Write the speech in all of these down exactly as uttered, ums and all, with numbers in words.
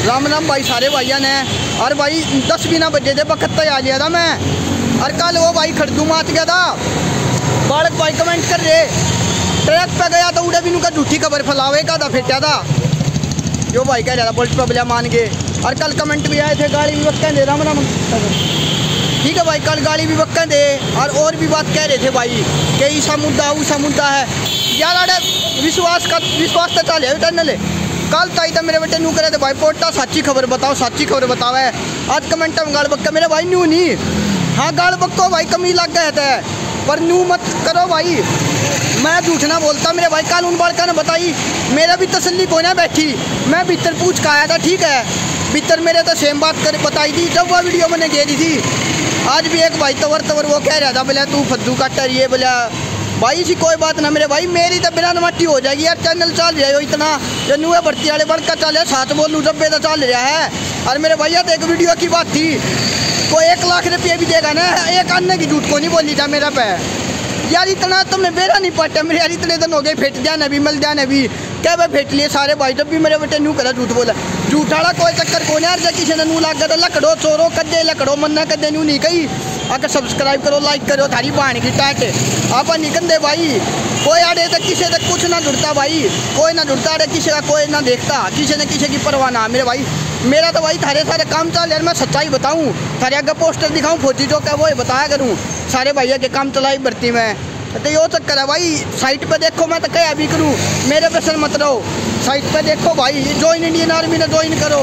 राम राम भाई सारे भाइयों ने। और भाई दस भी ना बजे थे बखत आ गया था मैं। और कल वो भाई खड़दू मात गया था। बालक भाई कमेंट कर रहे ट्रैक पे गया तो उड़े भी का झूठी खबर फैलावे का था फेटा था जो भाई कह रहा था पुलिस पर बलिया मान के। और कल कमेंट भी आए थे गाड़ी भी वक्का दे राम राम ठीक है भाई। कल गाड़ी भी वक्का दे और और भी बात कह रहे थे भाई कि ऐसा मुद्दा वैसा मुद्दा है यार। अरे विश्वास का विश्वास तो चल टनल कल ताई तो मेरे बेटे नू करे थे भाई पोटा साची खबर बताओ साची खबर बताओ है। आज कमेंट में गाल बक्का मेरे भाई न्यू नहीं। हाँ गाल बक्को भाई कमी लग गए थे पर न्यू मत करो भाई। मैं झूठ ना बोलता मेरे भाई। कल उन बालका ने बताई मेरा भी तसल्ली को ना बैठी। मैं भीतर पूछ के आया था ठीक है। भीतर मेरे तो सेम बात कर बताई थी जब वह वीडियो मैंने घेरी थी। आज भी एक भाई तवर तवर वो कह रहा था बोले तू फद्दू काट रही है बोला भाई इसी कोई बात ना मेरे भाई। मेरी तो बिना मट्टी हो जाएगी यार। चैनल चल रहा है इतना जो नुए भर्ती वाले बड़का चले साथ बोलूँ जब तो चल रहा है। और मेरे भैया तो एक वीडियो की बात थी कोई एक लाख रुपये भी देगा ना एक अन्य की झूठ को नहीं बोली था मेरा पे यार। इतना तुमने बेरा नहीं पटा मेरे यार। इतने दिन हो गए फेट जाना भी मिल जाना भी क्या भाई फेट लिए सारे भाई। जब भी मेरे बेटे नू करा झूठ बोला झूठ वाला कोई चक्कर को नहीं यार। जब किसी ने नू लाग तो लकड़ो चोरो कदे लकड़ो मन्ना कदे नू नहीं कही। अगर सब्सक्राइब करो लाइक करो थारी बाण की टाट आप निकंदे भाई। कोई आड़े तक किसी तक कुछ ना जुड़ता भाई। कोई ना जुड़ता अरे किसी का कोई ना देखता किसी ने किसी की परवाह ना मेरे भाई। मेरा तो भाई थारे सारे काम चल यार। मैं सच्चाई बताऊँ थारे आगे पोस्टर दिखाऊँ फौजी जो क्या वो बताया करूँ सारे भैया के काम चलाई भर्ती में तो यो चक्कर है भाई। साइट पे देखो मैं तो क्या भी करूँ मेरे पे सर मत रहो। साइट पे देखो भाई ज्वाइन इंडियन आर्मी ने ज्वाइन करो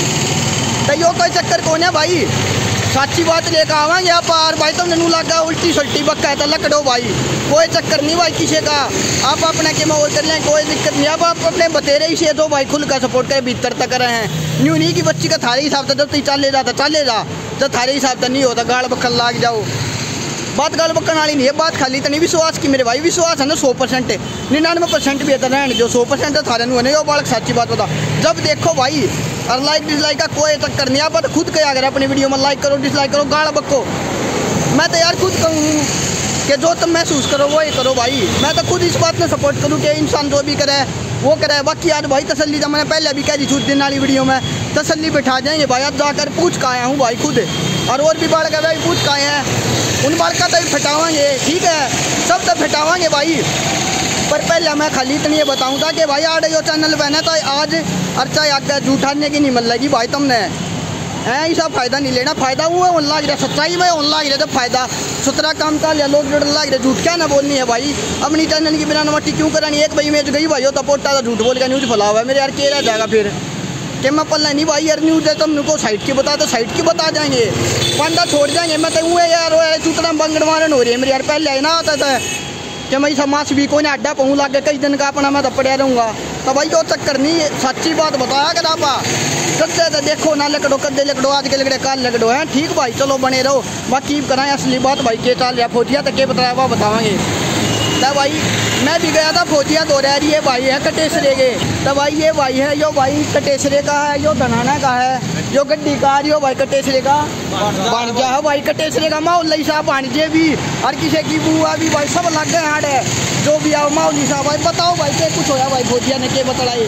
तो यो कोई चक्कर कौन है भाई। साची बात लेकर आवाएंगे आप और भाई तुमने नू लगा उल्टी सल्टी बक्का है तो लकड़ो भाई। कोई चक्कर नहीं भाई किसी का आप अपना के और कर लें कोई दिक्कत नहीं। आप आप अपने बतेरे से दो भाई खुल का सपोर्ट करें भीतर तक रहे हैं। न्यू नहीं की बच्ची का थारे हिसाब से जब तक चले जाता चले जा जब थारे हिसाब से नहीं होता गाड़ बक्खल लाग जाओ। बात गाल बक्कन वाली नहीं है बात खाली तो नहीं विश्वास की मेरे भाई। विश्वास है ना सौ परसेंट निन्यानवे परसेंट भी है जो सौ परसेंट है थारे नहीं वो बालक साची बात बता जब देखो भाई। और लाइक डिसलाइक का कोई चक्कर नहीं। आप तो खुद क्या अगर अपनी वीडियो में लाइक करो डिसलाइक करो गाल बक्को। मैं तो यार खुद कहूँ कि जो तुम महसूस करो वो ही करो भाई। मैं तो खुद इस बात में सपोर्ट करूँ कि इंसान जो भी करे वो करे। बाकी आज भाई तसल्ली मैंने पहले भी कह दी छूट दिन वाली वीडियो में तसल्ली बैठा जाएंगे भाई। अब जाकर पूछ का आया हूँ भाई खुद और और भी बालक है भाई पूछ का आए हैं उन बालका तो भी फटावाएंगे ठीक है सब तो फटावाएंगे भाई। पर पहले मैं खाली इतनी बताऊँ था कि भाई आ रही हो चैनल बहने तो आज अर्चा आगे जूठाने की नहीं मिल रही भाई तुमने है ऐसा फ़ायदा नहीं लेना। फ़ायदा हुआ उन लाग रहा सच्चाई में उन लाग रहा जब फ़ायदा सुथरा काम का लिया लोग जुड़ लाग रहे झूठ क्या ना बोलनी है भाई। अपनी चैनल की बिना नमट्टी क्यों करानी। एक भाई मैच गई भाई हो तो पोटा था झूठ बोल के न्यूज़ फैला हुआ है मेरे यार के रह जाएगा फिर कि मैं पल्ला नहीं भाई यार न्यूज़ है तुमको साइड की बता तो साइड की बता जाएंगे पंडा छोड़ जाएंगे। मैं तो हुए यार वो चूतना बंगड़वारन हो रही है मेरे यार। पहले आई ना आता था कि मैं समाज भी कोई अड्डा पहूँ लाग कई दिन का अपना मैं तो पड़िया रहूँगा तो भाई वो चक्कर नहीं सच्ची बात बताया कर आपा सच्चे तो देखो ना लकड़ो कदे लकड़ो आज के लकड़े काल लकड़ो हैं ठीक भाई। चलो बने रहो बाकी कराएं असली बात भाई के चाल रहा फौजिया तक के बताया वह बतावाएंगे। तो भाई मैं भी गया था फौजिया दो रह रही है भाई है कटेसरे के तो भाई ये भाई है यो भाई कटेसरे का है यो धनाना का है जो गड्डी का यो भाई कटेसरे का भाणजा है भाई कटेसरे का माहौल साहब भाणजे भी और किसी की बुआ भी भाई सब लग गए हाड़ है जो भी आओ माहौली साहब भाई बताओ भाई क्या कुछ होया भाई फौजिया ने के बताए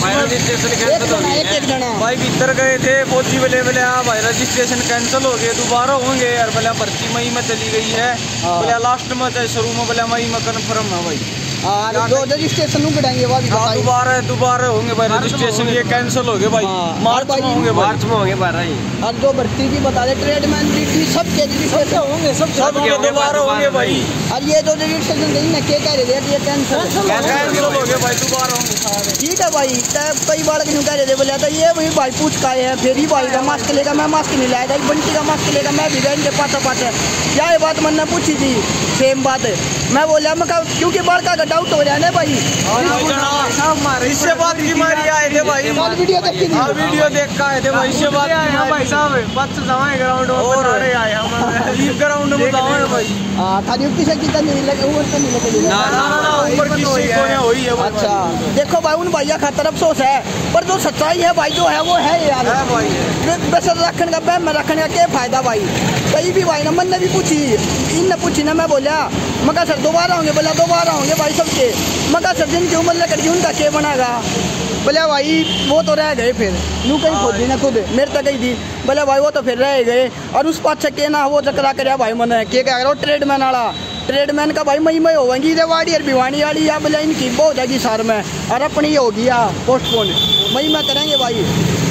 एक जना भाई भीतर गए थे फौजी वाले बोले हाँ भाई रजिस्ट्रेशन कैंसिल हो गए दोबारा होंगे यार बोले भर्ती मई में चली गई है बोले लास्ट में चाहे शुरू में बोले मई में कन्फर्म है भाई। हाँ जो रजिस्ट्रेशन कटाएंगे वो भी हाँ दोबारा दोबारा होंगे भाई रजिस्ट्रेशन ये कैंसिल हो गए भाई मार्च में होंगे मार्च में होंगे भाई। और जो भर्ती की बता रहे ट्रेडमैन की सब के रजिस्ट्रेशन होंगे सब सब दोबारा होंगे भाई। और ये जो रजिस्ट्रेशन नहीं ना के कह रहे थे ये कैंसिल कैंसिल हो गए भाई दोबारा होंगे ठीक है भाई। कई बार क्यों कह रहे थे बोले तो ये वही भाई पूछ का है फिर ही भाई का मास्क लेगा मैं मास्क नहीं लाया था बंटी का मास्क लेगा मैं भी गए पाटा पाटा क्या ये बात मैंने पूछी थी सेम बात मैं बोला मैं क्योंकि बड़का का डाउट हो रहा है ना भाई इससे बात की मारी आए थे भाई वीडियो देख के हाँ वीडियो देख का आए थे भाई इससे बात भाई साहब बस जाए ग्राउंड और आए हम ग्राउंड में जाए भाई हां थारी किसी की नहीं लगे ऊपर तो नहीं लगे ना ना ना ऊपर किसी को नहीं हुई है। अच्छा देखो भाई उन भैया खातर अफसोस है पर जो सच्चाई है भाई जो है वो है यार बस रखने का बैम में रखने का क्या फायदा भाई। कहीं भी भाई ना मन ने भी पूछी इन पूछी ना मैं बोलिया मैं कहा सर दोबारा होंगे बोला दोबारा होंगे भाई सबके मैं कहा सर जिनकी उम्र लकड़ी उनका क्या बनेगा बोले भाई वो तो रह गए फिर यूँ कहीं खोजी ना खुद मेरे तक गई थी। बोले भाई वो तो फिर रह गए और उस पाछे के ना वो चकरा कर भाई मन के कह रहा हो ट्रेडमैन वाला ट्रेडमैन का भाई मई मई होगी रेवाड़ी और भिवानी वाली या बोले इनकी हो जाएगी सार में और अपनी होगी या पोस्टपोन मई में करेंगे भाई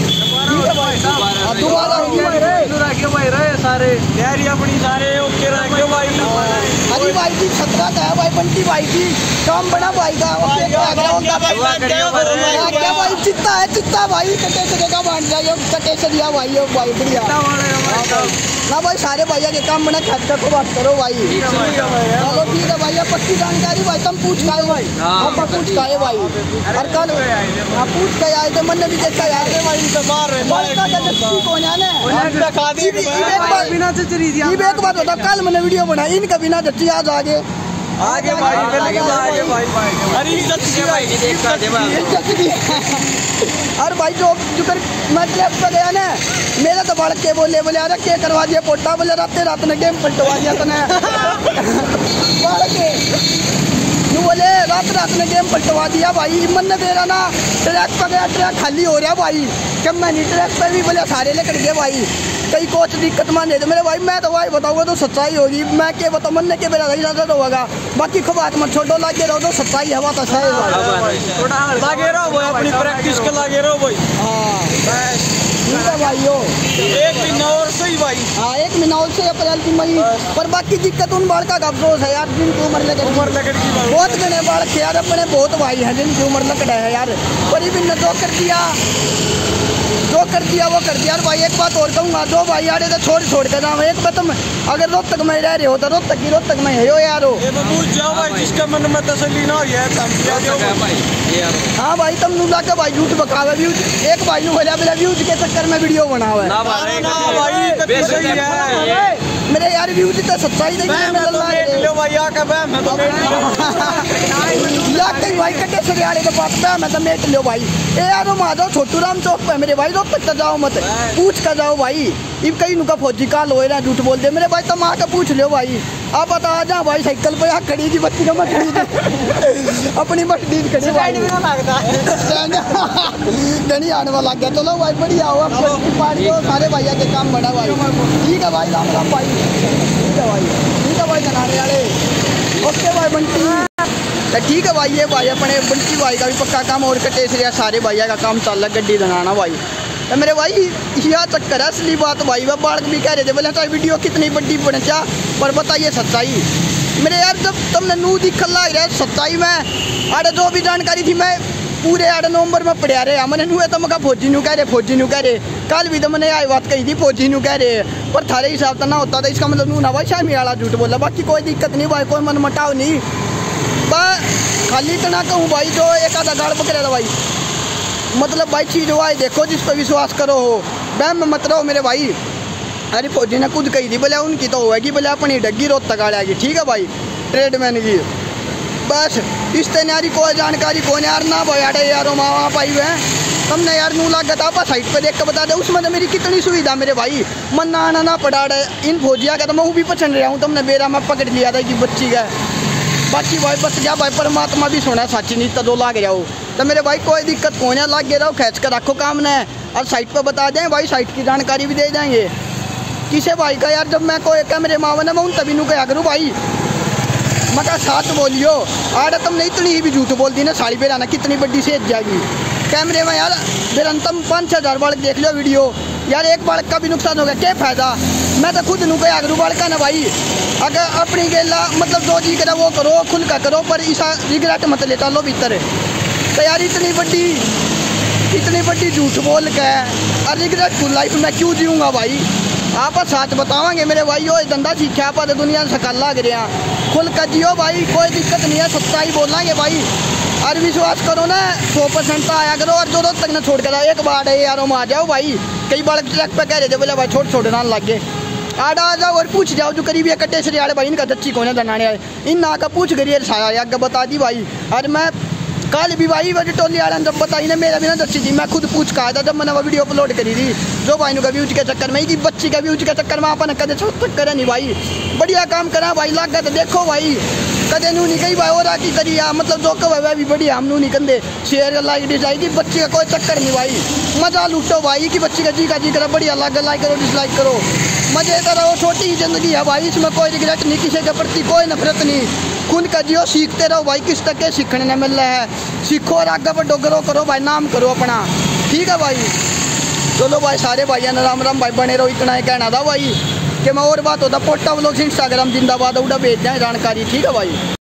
दोबारा भाई रहे सारे तैयारी अपनी सारे ओके रखे भाई। अरे भाई की खतरा है भाई बंटी भाई की काम बना भाई का क्या भाई चित्ता है चित्ता भाई कटे से का बांट जाए कटे से दिया भाई भाई बढ़िया ना भाई सारे भैया के काम बना खर्च को बात करो भाई चलो ठीक है भैया पक्की जानकारी भाई तुम पूछ का भाई हम पूछ का भाई और कल हाँ पूछ के आए थे मन भी देखा यार भाई कौन है एक बात होता कल मैंने वीडियो बनाई इनका बिना जच्ची आज आगे आगे भाई आगे भाई और भाई जो जुकर मैं ट्रैप पे गया ना मेरा तो बढ़ के बोले बोले अरे क्या करवा दिया पोटा बोले रात रात ने गेम पलटवा दिया तने बढ़ के तू बोले रात रात ने गेम पलटवा दिया भाई मन ने मेरा ना ट्रैक पे गया ट्रैक खाली हो रहा भाई कब मैं नहीं ट्रैक पे भी बोले सारे लेकर गए भाई कई कोच दिक्कत मान दे मेरे भाई मैं तो भाई बताऊंगा तो सच्चाई होगी मैं क्या बताऊँ मन ने के मेरा नहीं ज्यादा तो होगा बाकी खूब बात मत छोड़ो लागे रहो तो सच्चाई हवा तो सही लागे रहो अपनी प्रैक्टिस के लागे रहो भाई हाँ ठीक है भाई यो एक महीना और सही भाई हाँ एक महीना और से अप्रैल की मई पर बाकी दिक्कत उन बाढ़ का अफसोस है यार जिनकी उम्र लगे उम्र लकड़ की बहुत घने बाढ़ के यार अपने बहुत भाई हैं जिनकी उम्र लकड़ है यार पर भी ने जो कर दिया जो कर दिया वो कर दिया यार भाई एक बात और कहूँगा दो भाई यार तो छोड़ छोड़ के जाओ एक बात तुम अगर रोहतक में रह रहे हो तो रोहतक की रोहतक में है हो यारो ये तो पूछ जाओ भाई जिसका मन में तसल्ली ना हो यार हाँ भाई तुम नू लाके भाई झूठ बकावे व्यूज एक भाई नु बोला बोला व्यूज के चक्कर में वीडियो बनावे ना भाई तो सही है मेरे यार व्यूज तो सच्चाई नहीं है मेरा मेट लो भाई आके बे मैं तो मेट लो लाके भाई कटे से यार के पास पे मैं तो मेट लो भाई ए यार मा जाओ छोटू राम चौक पे मेरे भाई रोहतक तक जाओ मत पूछ कर जाओ भाई इब कहीं नुका फौजी काल हो रहा झूठ बोल दे मेरे भाई तुम आके पूछ लो भाई आप बता आ जा भाई साइकिल पे यहाँ खड़ी थी बच्ची का मैं खड़ी अपनी मर्सिडीज खड़ी भाई धनी आने वाला लग गया चलो भाई बढ़िया हो पार्टी हो सारे भैया के काम बना भाई ठीक है भाई राम राम भाई ठीक है भाई ठीक है भाई जनाने वाले ओके भाई बंटी तो ठीक है भाई ये भाई अपने बंटी भाई का भी पक्का काम और कटे से सारे भैया का काम चल रहा गड्डी बनाना भाई तो मेरे भाई यह चक्कर है असली बात भाई वह बाढ़ भी कह रहे थे बोले चाहे वीडियो कितनी बड़ी बने क्या पर बताइए सच्चाई मेरे यार जब तुमने नू दिखल लग रहा है सच्चाई में अरे जो भी जानकारी थी मैं पूरे आठ नवंबर में पढ़ा रहे मैंने नू है तो मैं फौजी नू कह रहे फौजी नू कह रहे कल भी तो मैंने आई बात कही थी फौजी नू कह रहे पर थारे हिसाब से ना होता था इसका मतलब नू ना भाई शामी वाला झूठ बोला बाकी कोई दिक्कत नहीं भाई कोई मन मटाव नहीं बस खाली इतना कहूँ भाई जो एक आधा गाड़ पकड़ा था भाई मतलब भाई चीज वो आए देखो जिस पर विश्वास करो हो बैम में मत रहो मेरे भाई अरे फौजी ने खुद कही थी बोले उनकी तो होगी बोले अपनी डग्गी रोत तक आएगी ठीक है भाई ट्रेडमैन की बस इस तैयारी कोई जानकारी कौन यार ना भाई अरे यारो माँ वहाँ पाई हुए तुमने यार नू लागत आप साइड पे देख कर बता दे उसमें तो मेरी कितनी सुविधा मेरे भाई मन ना आना ना पड़ा रहे इन फौजिया का तो मैं भी पसंद रहा हूँ तुमने बेरा में पकड़ लिया था कि बच्ची का बाकी भाई बच गया भाई परमात्मा भी सोना साची नहीं तो लाग जाओ तो मेरे भाई कोई दिक्कत कौन है लाग रहो खींच कर रखो काम ने और साइट पे बता दें भाई साइट की जानकारी भी दे देंगे किसे भाई का यार जब मैं कोई कैमरे मावन है मैं उन तभी नू क्या करूँ भाई मैं कहा साथ बोलियो आड़ तुमने इतनी ही भी झूठ बोल दी ना साड़ी पे आना कितनी बड़ी सेज जाएगी कैमरे में यार बेरंतम पाँच छः हज़ार बालक देख लो वीडियो यार एक बालक का भी नुकसान हो गया क्या फ़ायदा मैं तो खुद नू क्या करूँ बालका ना भाई अगर अपनी गेला मतलब जो जी करा वो करो खुल का करो पर ऐसा रिग्रेट मत ले चलो भीतर तो यार इतनी बड़ी इतनी बड़ी झूठ बोल के और रिग्रेट फुल लाइफ में क्यों जीऊँगा भाई आप साथ बतावांगे मेरे भाई यो धंधा सीखा आप दुनिया से कर लग रहे हैं खुल कर जियो भाई कोई दिक्कत नहीं है सच्चाई बोलेंगे भाई और विश्वास करो ना सौ परसेंट तो आया करो और जो रोज तक ना छोड़ कर एक बार यारों में आ जाओ भाई कई बार ट्रक पे कह रहे थे बोले भाई छोड़ छोड़ ना लग गए आड़ आ जाओ और पूछ जाओ जो करीब कट्टे से यार भाई इनका दच्ची कौन है दनाने आए इन ना का पूछ करिए साया आगे बता दी भाई और मैं कल भी भाई वजह टोली वाला जब बताई ना मेरा भी ना दच्ची थी मैं खुद पूछ का था जब मैंने वो वीडियो अपलोड करी थी जो भाई का व्यूज के चक्कर में कि बच्ची का व्यूज के चक्कर में अपन कदे चक्कर है नहीं भाई बढ़िया काम करा भाई लाग तो देखो भाई कदे नू नहीं कही भाई और की करी आ मतलब जो कह भी बढ़िया हम नू नहीं कंदे शेयर लाइक डिसलाइक की बच्ची का कोई चक्कर नहीं भाई मजा लूटो भाई कि बच्ची का जी का जी करो बढ़िया लाइक लाइक करो डिसलाइक करो मजे करो छोटी ही जिंदगी है भाई इसमें कोई रिग्रेट नहीं किसी के प्रति कोई नफरत नहीं खुद का जियो सीखते रहो भाई किस तक के सीखने ने मिल रहा है सीखो और आगे बढ़ो करो करो भाई नाम करो अपना ठीक है भाई। चलो भाई सारे भाइयों ने राम राम भाई बने रहो इतना ही कहना था भाई कि मैं और बात होता पोटा व्लॉग्स इंस्टाग्राम जिंदाबाद उड़ा भेज दें जानकारी ठीक है भाई।